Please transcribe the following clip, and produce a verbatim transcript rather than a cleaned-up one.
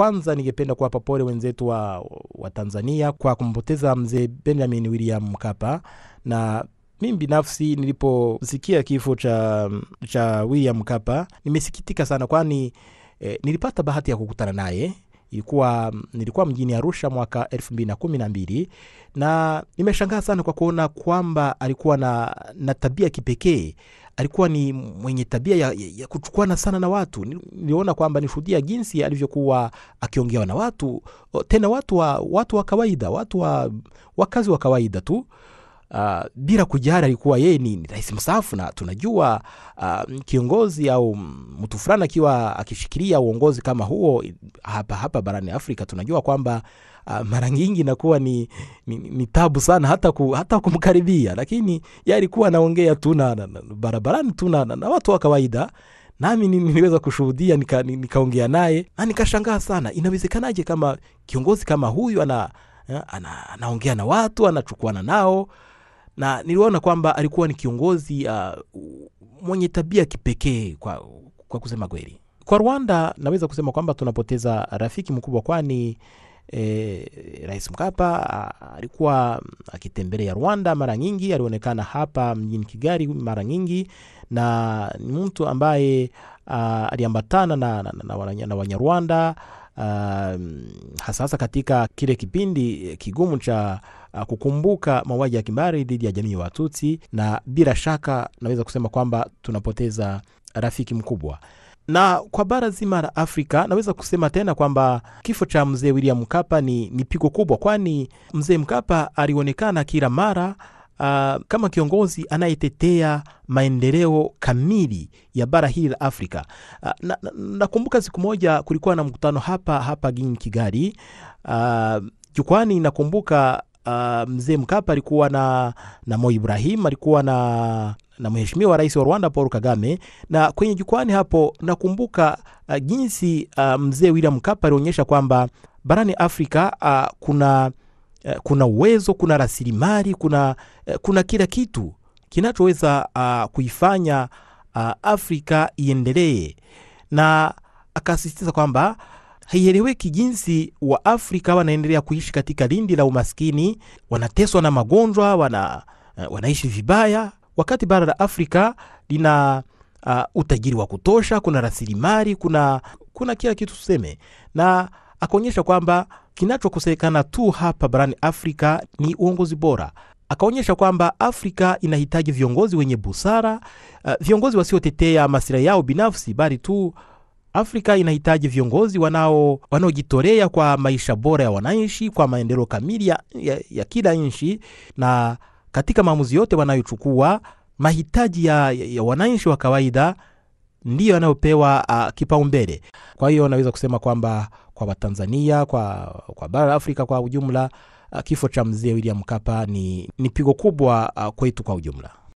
kwanza ningependa kuwapa pole wenzetu wa, wa Tanzania kwa kumpoteza mzee Benjamin William Mkapa, na mimi binafsi niliposikia kifo cha cha William Mkapa nimesikitika sana, kwani eh, nilipata bahati ya kukutana naye. Ilikuwa nilikuwa mjini Arusha mwaka elfu mbili na kumi na mbili, na nimeshangaa sana kwa kuona kwamba alikuwa na na tabia kipekee. Alikuwa ni mwenye tabia ya, ya, ya kuchukuana sana na watu. Niliona kwamba nishuhudia jinsi alivyokuwa akiongea na watu, tena watu wa watu wa kawaida, watu wa wakazi wa kawaida tu. Uh, bila kujali alikuwa yeye ni rais mstaafu, na tunajua uh, kiongozi au mtu fulani akiwa akishikilia uongozi kama huo hapa hapa barani Afrika, tunajua kwamba uh, mara nyingi inakuwa ni, ni, ni tabu sana hata ku, hata kumkaribia, lakini yeye alikuwa anaongea tu na barabarani tu na, na watu wa kawaida. Nami niliweza kushuhudia, nika, nikaongea naye na nikashangaa sana, inawezekanaje kama kiongozi kama huyu ana ana anaongea na watu, anachukuana nao. Na niliona kwamba alikuwa ni kiongozi uh, mwenye tabia kipekee kwa kwa kusema kweli. Kwa Rwanda naweza kusema kwamba tunapoteza rafiki mkubwa, kwani eh, Rais Mkapa uh, alikuwa akitembelea Rwanda mara nyingi, alionekana hapa mjini Kigali mara nyingi, na ni mtu ambaye uh, aliambatana na na, na, na, na Wanyarwanda uh, hasa hasa katika kile kipindi kigumu cha Uh, kukumbuka mauaji ya kimbari dhidi ya jamii ya Watutsi, na bila shaka naweza kusema kwamba tunapoteza rafiki mkubwa. Na kwa bara zima la Afrika naweza kusema tena kwamba kifo cha mzee William Mkapa ni, ni pigo kubwa, kwani mzee Mkapa alionekana kila mara uh, kama kiongozi anayetetea maendeleo kamili ya bara hili la Afrika. Uh, na, na, nakumbuka siku moja kulikuwa na mkutano hapa hapa mjini Kigali. Uh, jukwani nakumbuka Uh, mzee Mkapa alikuwa na na Mo Ibrahim, alikuwa na na mheshimiwa rais wa Rwanda Paul Kagame, na kwenye jukwani hapo nakumbuka uh, jinsi uh, mzee William Mkapa alionyesha kwamba barani Afrika uh, kuna uh, kuna uwezo, kuna rasilimali, kuna uh, kuna kila kitu kinachoweza uh, kuifanya uh, Afrika iendelee, na akasisitiza kwamba haieleweki jinsi wa Afrika wanaendelea kuishi katika lindi la umaskini, wanateswa na magonjwa, wana uh, wanaishi vibaya, wakati bara la Afrika lina uh, utajiri wa kutosha, kuna rasilimali, kuna kuna kila kitu tuseme. Na akaonyesha kwamba kinachokosekana tu hapa barani Afrika ni uongozi bora. Akaonyesha kwamba Afrika inahitaji viongozi wenye busara, uh, viongozi wasiotetea maslahi yao binafsi, bali tu Afrika inahitaji viongozi wanao wanaojitolea kwa maisha bora ya wananchi, kwa maendeleo kamili ya, ya, ya kila nchi, na katika maamuzi yote wanayochukua mahitaji ya, ya, ya wananchi wa kawaida ndio yanayopewa uh, kipaumbele. Kwa hiyo naweza kusema kwamba kwa Watanzania, kwa kwa bara la Afrika kwa ujumla, uh, kifo cha mzee William Mkapa ni ni pigo kubwa uh, kwetu kwa ujumla.